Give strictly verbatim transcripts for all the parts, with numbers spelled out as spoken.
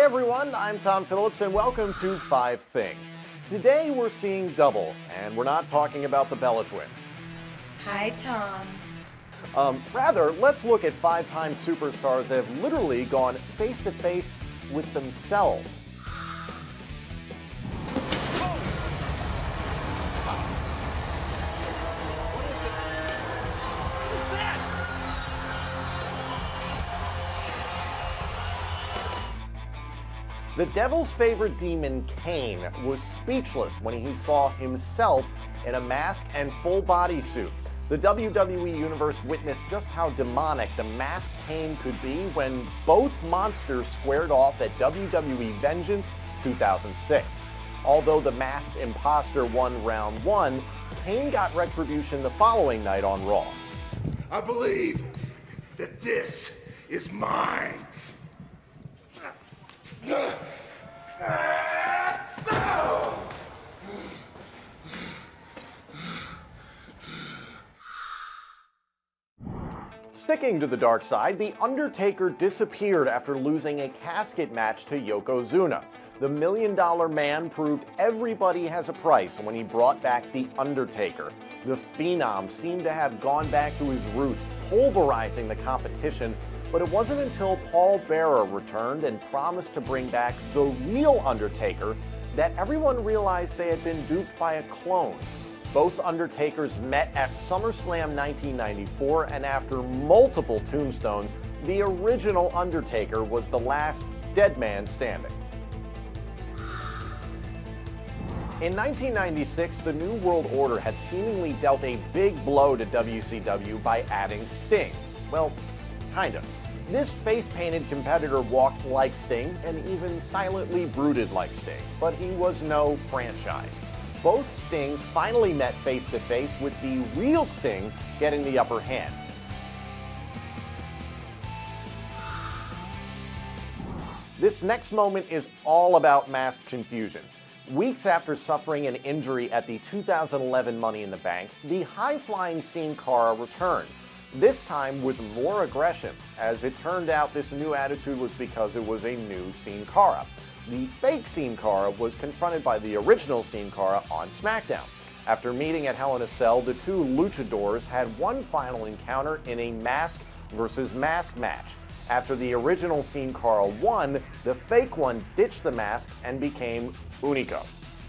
everyone, I'm Tom Phillips and welcome to Five Things. Today we're seeing double, and we're not talking about the Bella Twins. Hi, Tom. Um, rather, let's look at five-time superstars that have literally gone face-to-face with themselves. The Devil's favorite demon, Kane, was speechless when he saw himself in a mask and full bodysuit. The W W E Universe witnessed just how demonic the masked Kane could be when both monsters squared off at W W E Vengeance two thousand six. Although the masked imposter won round one, Kane got retribution the following night on Raw. I believe that this is mine. Sticking to the dark side, The Undertaker disappeared after losing a casket match to Yokozuna. The Million Dollar Man proved everybody has a price when he brought back The Undertaker. The Phenom seemed to have gone back to his roots, pulverizing the competition, but it wasn't until Paul Bearer returned and promised to bring back the real Undertaker that everyone realized they had been duped by a clone. Both Undertakers met at SummerSlam nineteen ninety-four, and after multiple tombstones, the original Undertaker was the last dead man standing. In nineteen ninety-six, the New World Order had seemingly dealt a big blow to W C W by adding Sting. Well, kind of. This face-painted competitor walked like Sting and even silently brooded like Sting, but he was no franchise. Both Stings finally met face-to-face, with the real Sting getting the upper hand. This next moment is all about masked confusion. Weeks after suffering an injury at the two thousand eleven Money in the Bank, the high-flying Sin Cara returned, this time with more aggression. As it turned out, this new attitude was because it was a new Sin Cara. The fake Sin Cara was confronted by the original Sin Cara on SmackDown. After meeting at Hell in a Cell, the two luchadors had one final encounter in a mask versus mask match. After the original Sin Cara won, the fake one ditched the mask and became Unico.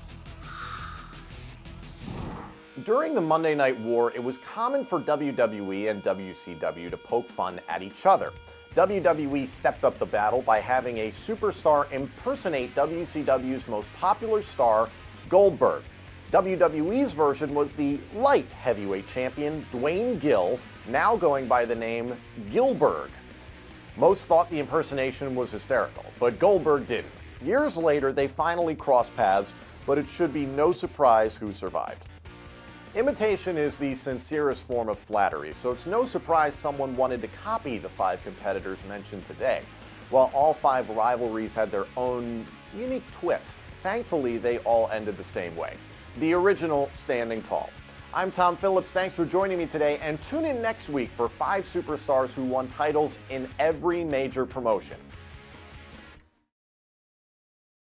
During the Monday Night War, it was common for W W E and W C W to poke fun at each other. W W E stepped up the battle by having a superstar impersonate W C W's most popular star, Goldberg. W W E's version was the light heavyweight champion, Dwayne Gill, now going by the name Gillberg. Most thought the impersonation was hysterical, but Goldberg didn't. Years later, they finally crossed paths, but it should be no surprise who survived. Imitation is the sincerest form of flattery, so it's no surprise someone wanted to copy the five competitors mentioned today. While all five rivalries had their own unique twist, thankfully they all ended the same way. The original standing tall. I'm Tom Phillips, thanks for joining me today, and tune in next week for five superstars who won titles in every major promotion.